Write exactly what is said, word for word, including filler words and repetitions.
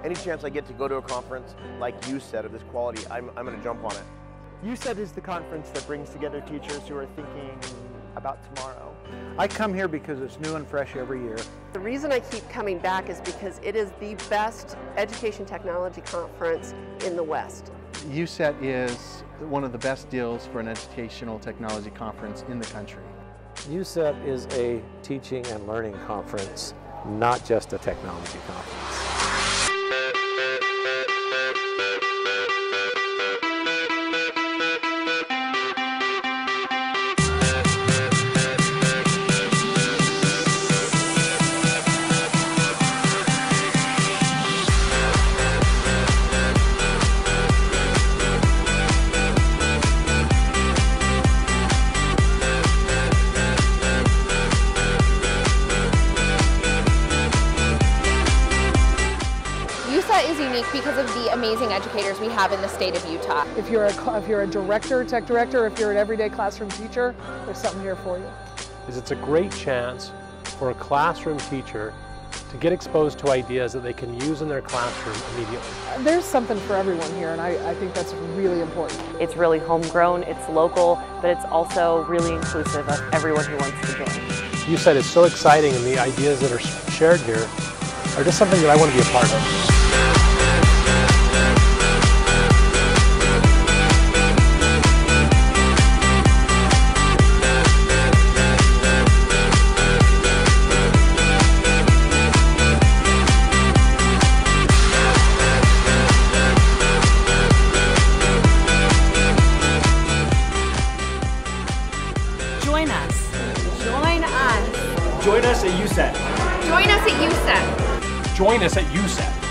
Any chance I get to go to a conference like U S E T of this quality, I'm, I'm going to jump on it. U S E T is the conference that brings together teachers who are thinking about tomorrow. I come here because it's new and fresh every year. The reason I keep coming back is because it is the best education technology conference in the West. U S E T is one of the best deals for an educational technology conference in the country. U S E T is a teaching and learning conference, not just a technology conference. U S E T is unique because of the amazing educators we have in the state of Utah. If you're a, if you're a director, tech director, if you're an everyday classroom teacher, there's something here for you. Is it's a great chance for a classroom teacher to get exposed to ideas that they can use in their classroom immediately. There's something for everyone here, and I, I think that's really important. It's really homegrown, it's local, but it's also really inclusive of everyone who wants to join. U S E T is so exciting, and the ideas that are shared here are just something that I want to be a part of. Join us. Join us. Join us at U S E T. Join us at U S E T. Join us at U S E T.